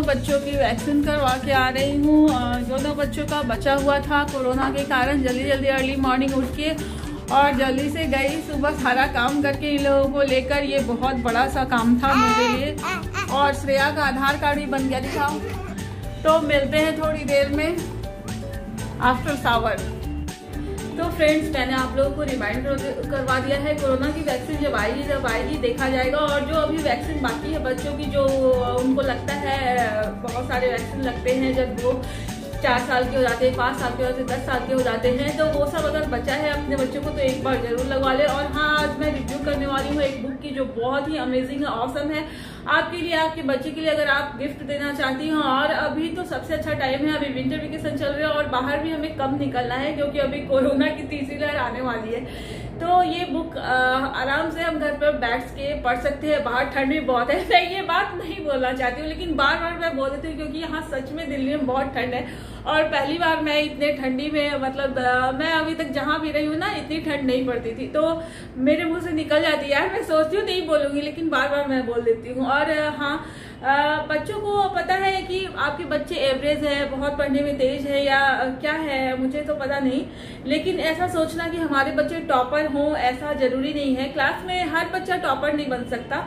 बच्चों की वैक्सीन करवा के आ रही हूँ। दोनों बच्चों का बचा हुआ था कोरोना के कारण। जल्दी जल्दी अर्ली मॉर्निंग उठ के और जल्दी से गई, सुबह सारा काम करके इन लोगों को लेकर। ये बहुत बड़ा सा काम था मेरे लिए। और श्रेया का आधार कार्ड भी बन गया, दिखाओ। तो मिलते हैं थोड़ी देर में आफ्टर शावर। तो फ्रेंड्स, मैंने आप लोगों को रिमाइंडर करवा दिया है, कोरोना की वैक्सीन जब आएगी देखा जाएगा। और जो अभी वैक्सीन बाकी है बच्चों की, जो उनको लगता है बहुत सारे वैक्सीन लगते हैं जब वो 4 साल के हो जाते हैं, 5 साल के हो जाते हैं, 10 साल के हो जाते हैं, तो वो सब अगर बचा है अपने बच्चों को तो एक बार जरूर लगवा ले। और हाँ, आज मैं रिव्यू करने वाली हूँ एक बुक की जो बहुत ही अमेजिंग है, ऑसम है आपके लिए, आपके बच्चे के लिए, अगर आप गिफ्ट देना चाहती हो। और अभी तो सबसे अच्छा टाइम है, अभी विंटर वेकेशन चल रहा है और बाहर भी हमें कम निकलना है क्योंकि अभी कोरोना की तीसरी लहर आने वाली है। तो ये बुक आराम से हम घर पर बैठ के पढ़ सकते हैं। बाहर ठंड भी बहुत है। मैं ये बात नहीं बोलना चाहती हूँ, लेकिन बार बार मैं बोल देती हूँ क्योंकि यहाँ सच में दिल्ली में बहुत ठंड है। और पहली बार मैं इतने ठंडी में, मतलब मैं अभी तक जहाँ भी रही हूँ ना, इतनी ठंड नहीं पड़ती थी। तो मेरे मुंह से निकल जाती है यार, मैं सोचती हूँ नहीं बोलूंगी लेकिन बार बार मैं बोल देती हूँ। और हाँ, बच्चों को पता है कि आपके बच्चे एवरेज है, बहुत पढ़ने में तेज है या क्या है, मुझे तो पता नहीं। लेकिन ऐसा सोचना कि हमारे बच्चे टॉपर हों, ऐसा जरूरी नहीं है। क्लास में हर बच्चा टॉपर नहीं बन सकता।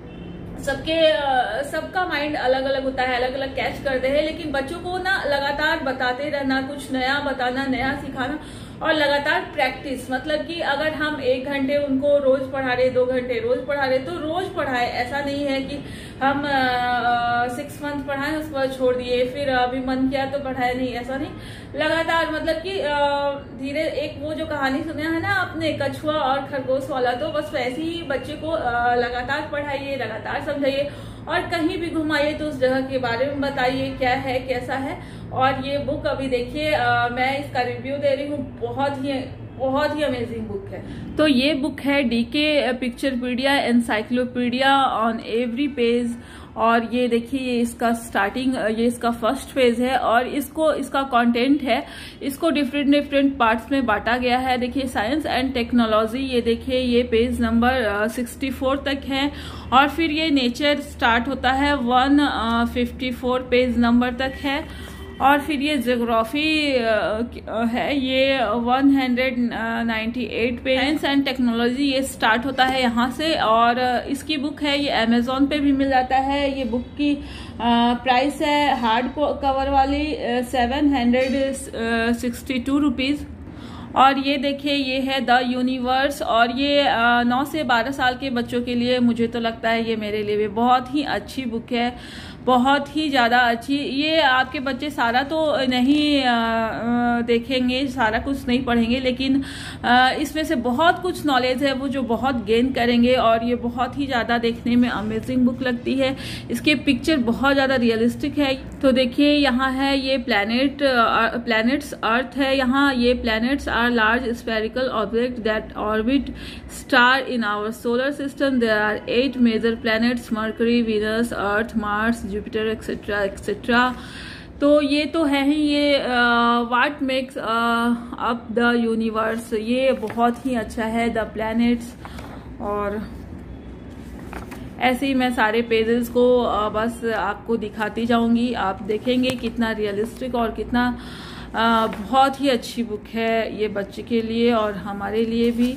सबका माइंड अलग अलग होता है, अलग अलग कैच करते हैं। लेकिन बच्चों को ना लगातार बताते रहना, कुछ नया बताना, नया सिखाना और लगातार प्रैक्टिस। मतलब कि अगर हम 1 घंटे उनको रोज पढ़ा रहे, 2 घंटे रोज पढ़ा रहे, तो रोज पढ़ाए। ऐसा नहीं है कि हम 6 मंथ पढ़ाएं उसके बाद छोड़ दिए, फिर अभी मन किया तो पढ़ाए, नहीं, ऐसा नहीं। लगातार, मतलब कि धीरे, एक वो जो कहानी सुना है ना आपने, कछुआ और खरगोश वाला, तो बस वैसे ही बच्चे को लगातार पढ़ाइए, लगातार समझाइए और कहीं भी घुमाइए तो उस जगह के बारे में बताइए क्या है, कैसा है। और ये बुक अभी देखिए, मैं इसका रिव्यू दे रही हूँ, बहुत ही अमेजिंग बुक है। तो ये बुक है DK picturepedia encyclopedia on every page. और ये देखिए, ये इसका स्टार्टिंग, ये इसका फर्स्ट पेज है और इसका कंटेंट है, इसको डिफरेंट पार्ट्स में बांटा गया है। देखिए, साइंस एंड टेक्नोलॉजी, ये देखिए, ये पेज नंबर 64 तक है। और फिर ये नेचर स्टार्ट होता है 154 पेज नंबर तक है। और फिर ये ज्योग्राफी है, ये 198 पेज। साइंस एंड टेक्नोलॉजी ये स्टार्ट होता है यहाँ से। और इसकी बुक है, ये अमेजोन पे भी मिल जाता है। ये बुक की प्राइस है हार्ड कवर वाली 762 रुपीज। और ये देखिए, ये है द यूनिवर्स और ये 9 से 12 साल के बच्चों के लिए, मुझे तो लगता है ये मेरे लिए भी बहुत ही अच्छी बुक है, बहुत ही ज़्यादा अच्छी। ये आपके बच्चे सारा तो नहीं देखेंगे, सारा कुछ नहीं पढ़ेंगे, लेकिन इसमें से बहुत कुछ नॉलेज है वो जो बहुत गेन करेंगे। और ये बहुत ही ज़्यादा देखने में अमेजिंग बुक लगती है। इसके पिक्चर बहुत ज़्यादा रियलिस्टिक है। तो देखिए, यहाँ है ये प्लैनेट्स अर्थ है। यहाँ ये planets are large spherical object that orbit star in our solar system. There are 8 major planets, Mercury, Venus, Earth, Mars, Jupiter, etcetera etcetera. तो ये तो है ही, ये what makes up the universe, ये बहुत ही अच्छा है, द प्लैनेट्स। और ऐसे ही मैं सारे पेजेस को बस आपको दिखाती जाऊंगी, आप देखेंगे कितना रियलिस्टिक और कितना बहुत ही अच्छी बुक है ये बच्चे के लिए और हमारे लिए भी।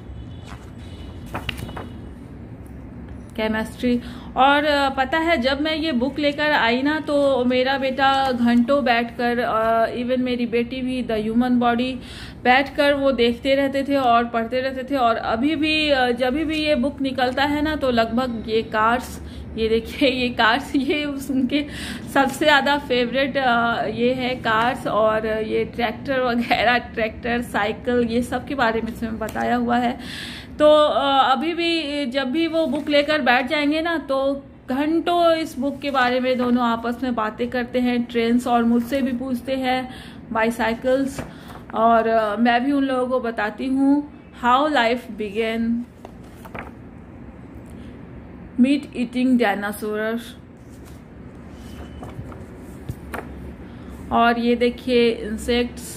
केमिस्ट्री। और पता है, जब मैं ये बुक लेकर आई ना, तो मेरा बेटा घंटों बैठकर, इवन मेरी बेटी भी, द ह्यूमन बॉडी बैठकर वो देखते रहते थे और पढ़ते रहते थे। और अभी भी जब भी ये बुक निकलता है ना, तो लगभग ये कार्स, ये देखिए, ये कार्स, ये उनके सबसे ज़्यादा फेवरेट ये है कार्स। और ये ट्रैक्टर वगैरह, ट्रैक्टर, साइकिल, ये सब के बारे में इसमें बताया हुआ है। तो अभी भी जब भी वो बुक लेकर बैठ जाएंगे ना, तो घंटों इस बुक के बारे में दोनों आपस में बातें करते हैं। ट्रेन्स, और मुझसे भी पूछते हैं, बाईसाइकिल्स। और मैं भी उन लोगों को बताती हूँ how life began, meat eating dinosaurs. और ये देखिए, इंसेक्ट्स,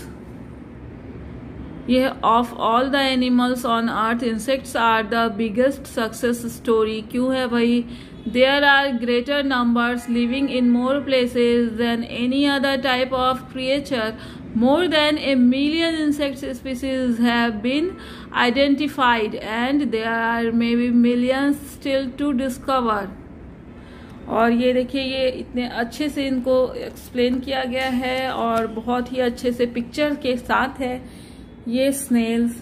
ये of all the animals on Earth insects are the biggest success story. क्यों है भाई? There are greater numbers living in more places than any other type of creature. More than 1 million insect species have been identified, and there are maybe millions still to discover. और ये देखिए, ये इतने अच्छे से इनको एक्सप्लेन किया गया है और बहुत ही अच्छे से पिक्चर के साथ है। ये स्नेल्स,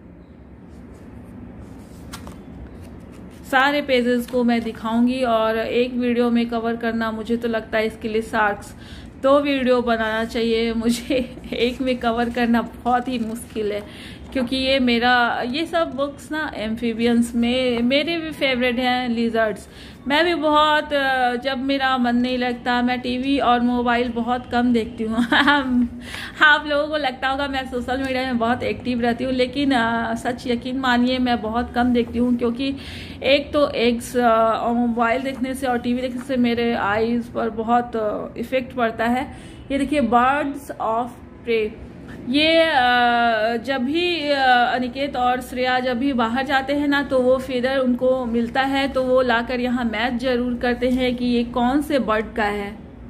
सारे पेजेस को मैं दिखाऊंगी और एक वीडियो में कवर करना मुझे तो लगता है इसके लिए शार्क्स 2 वीडियो बनाना चाहिए। मुझे एक में कवर करना बहुत ही मुश्किल है, क्योंकि ये सब बुक्स ना एम्फीबियंस में मेरे भी फेवरेट हैं। लिजर्ड्स मैं भी बहुत, जब मेरा मन नहीं लगता, मैं टीवी और मोबाइल बहुत कम देखती हूँ। आप लोगों को लगता होगा मैं सोशल मीडिया में बहुत एक्टिव रहती हूँ, लेकिन सच यकीन मानिए मैं बहुत कम देखती हूँ, क्योंकि एक तो मोबाइल देखने से और टीवी देखने से मेरे आईज पर बहुत इफेक्ट पड़ता है। ये देखिए, बर्ड्स ऑफ प्रे। ये जब भी अनिकेत और श्रेया जब भी बाहर जाते हैं ना, तो वो फीडर उनको मिलता है, तो वो लाकर यहाँ मैच जरूर करते हैं कि ये कौन से बर्ड का है।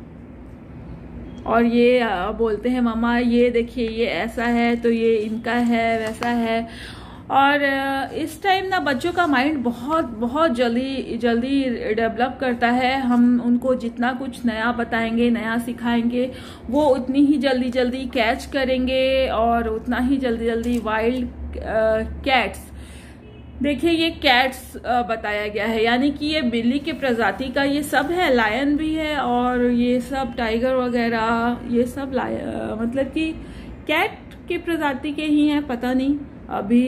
और ये बोलते हैं मम्मा ये देखिए ये ऐसा है, तो ये इनका है, वैसा है। और इस टाइम ना बच्चों का माइंड बहुत जल्दी डेवलप करता है। हम उनको जितना कुछ नया बताएंगे, नया सिखाएंगे, वो उतनी ही जल्दी कैच करेंगे और उतना ही जल्दी वाइल्ड कैट्स। देखिए, ये कैट्स बताया गया है, यानी कि ये बिल्ली के प्रजाति का ये सब है। लायन भी है और ये सब टाइगर वगैरह, ये सब मतलब कि कैट के प्रजाति के ही हैं, पता नहीं। अभी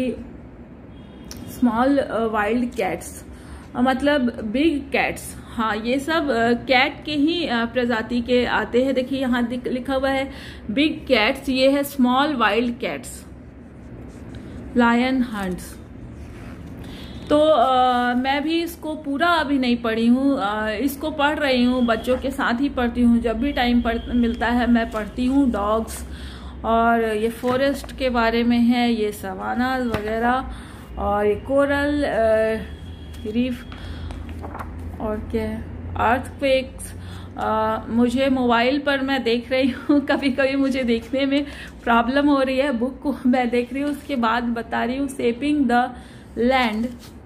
स्मॉल वाइल्ड कैट्स मतलब बिग कैट्स, हाँ ये सब कैट के ही प्रजाति के आते हैं। देखिए यहाँ लिखा हुआ है बिग कैट्स, ये है small wild cats, lion hunts. तो मैं भी इसको पूरा अभी नहीं पढ़ी हूँ, इसको पढ़ रही हूँ, बच्चों के साथ ही पढ़ती हूँ। जब भी टाइम मिलता है मैं पढ़ती हूँ। डॉग्स और ये फॉरेस्ट के बारे में है, ये सवानाज वगैरह, और ये कोरल रीफ, और क्या है अर्थक्वेक्स। मुझे मोबाइल पर मैं देख रही हूँ, कभी कभी मुझे देखने में प्रॉब्लम हो रही है। बुक को मैं देख रही हूँ, उसके बाद बता रही हूँ। शेपिंग द लैंड,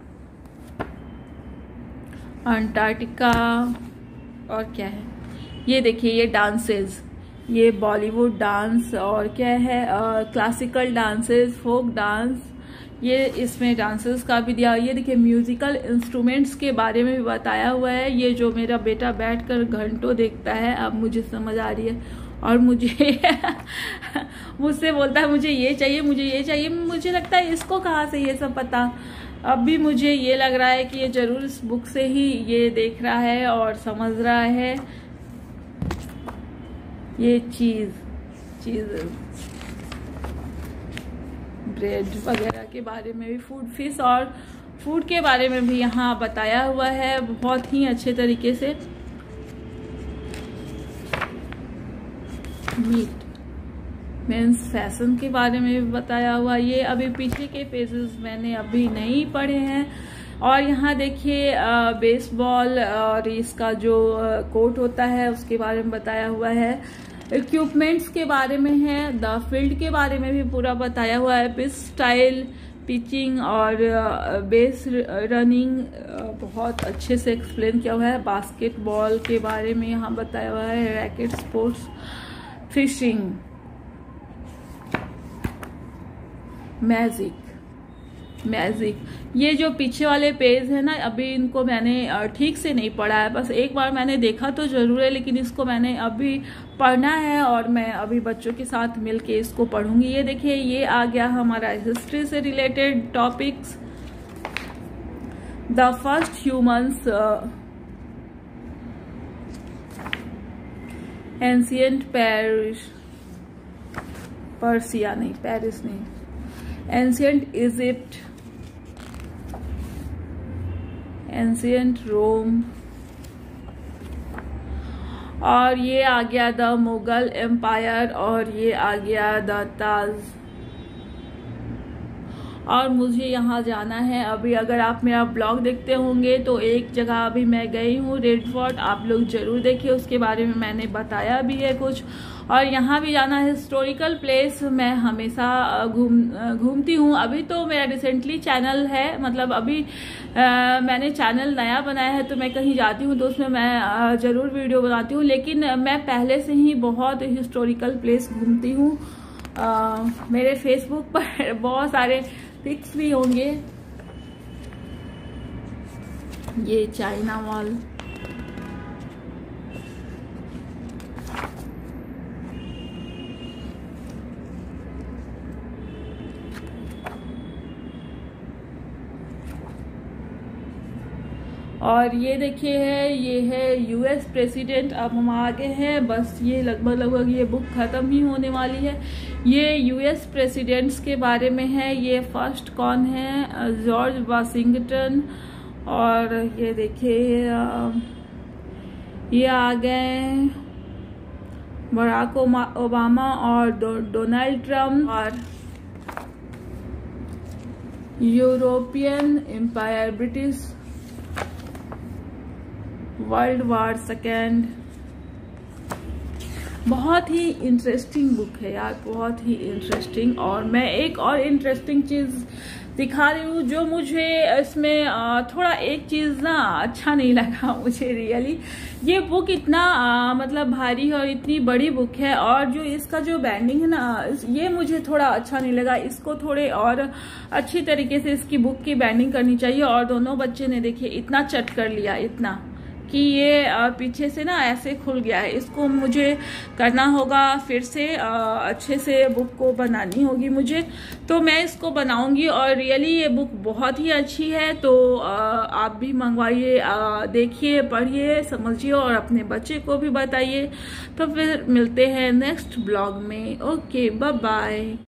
अंटार्कटिका, और क्या है ये देखिए, ये डांसेस, ये बॉलीवुड डांस, और क्या है क्लासिकल डांसेस, फोक डांस, ये इसमें डांसेस का भी दिया। ये देखिए म्यूजिकल इंस्ट्रूमेंट्स के बारे में भी बताया हुआ है। ये जो मेरा बेटा बैठकर घंटों देखता है, अब मुझे समझ आ रही है। और मुझे मुझसे बोलता है मुझे ये चाहिए, मुझे ये चाहिए। मुझे लगता है इसको कहाँ से ये सब पता। अब भी मुझे ये लग रहा है कि ये जरूर इस बुक से ही ये देख रहा है और समझ रहा है। ये चीज ब्रेड वगैरह के बारे में भी, फूड, फिश और फूड के बारे में भी यहाँ बताया हुआ है बहुत ही अच्छे तरीके से। मीट, मेंस फैशन के बारे में भी बताया हुआ। ये अभी पीछे के पेजेस मैंने अभी नहीं पढ़े हैं। और यहाँ देखिए बेसबॉल और इसका जो कोट होता है उसके बारे में बताया हुआ है। इक्विपमेंट्स के बारे में है। द फील्ड के बारे में भी पूरा बताया हुआ है। पिच स्टाइल, पिचिंग और बेस रनिंग बहुत अच्छे से एक्सप्लेन किया हुआ है। बास्केटबॉल के बारे में यहाँ बताया हुआ है। Racket sports, fishing, magic. ये जो पीछे वाले पेज है ना, अभी इनको मैंने ठीक से नहीं पढ़ा है। बस एक बार मैंने देखा तो जरूर है, लेकिन इसको मैंने अभी पढ़ना है और मैं अभी बच्चों के साथ मिलके इसको पढ़ूंगी। ये देखिए, ये आ गया हमारा हिस्ट्री से related topics. The first humans, ancient Persia नहीं, पेरिस नहीं, एंशिएंट इजिप्ट, एंशिएंट रोम, और ये आ गया द मुगल एम्पायर, और ये आ गया द ताज। और मुझे यहाँ जाना है अभी। अगर आप मेरा ब्लॉग देखते होंगे तो एक जगह अभी मैं गई हूँ, रेड फोर्ट, आप लोग जरूर देखिए, उसके बारे में मैंने बताया भी है कुछ। और यहाँ भी जाना है, हिस्टोरिकल प्लेस मैं हमेशा घूमती हूँ। अभी तो मेरा रिसेंटली चैनल है, मतलब अभी मैंने चैनल नया बनाया है, तो मैं कहीं जाती हूँ तो उसमें मैं ज़रूर वीडियो बनाती हूँ, लेकिन मैं पहले से ही बहुत हिस्टोरिकल प्लेस घूमती हूँ। मेरे फेसबुक पर बहुत सारे पिक्स भी होंगे। ये चाइना मॉल, और ये देखिए है, ये है यूएस प्रेसिडेंट। अब हम आगे हैं, बस ये लगभग ये बुक खत्म ही होने वाली है। ये यूएस प्रेसिडेंट्स के बारे में है। ये फर्स्ट कौन है? George Washington. और ये देखिए ये आ गए बराक ओबामा और डोनाल्ड ट्रम्प। और European empire, British, world war second. बहुत ही इंटरेस्टिंग बुक है यार, बहुत ही इंटरेस्टिंग। और मैं एक और इंटरेस्टिंग चीज दिखा रही हूँ जो मुझे इसमें थोड़ा एक चीज ना अच्छा नहीं लगा मुझे रियली। ये बुक इतना मतलब भारी और इतनी बड़ी बुक है, और जो इसका जो बैंडिंग है ना, ये मुझे थोड़ा अच्छा नहीं लगा। इसको थोड़े और अच्छी तरीके से इसकी बुक की बैंडिंग करनी चाहिए। और दोनों बच्चे ने देखिए इतना चट कर लिया, इतना कि ये पीछे से ना ऐसे खुल गया है। इसको मुझे करना होगा फिर से, अच्छे से बुक को बनानी होगी मुझे, तो मैं इसको बनाऊंगी। और रियली ये बुक बहुत ही अच्छी है, तो आप भी मंगवाइए, देखिए, पढ़िए, समझिए और अपने बच्चे को भी बताइए। तो फिर मिलते हैं नेक्स्ट ब्लॉग में। Okay, bye bye.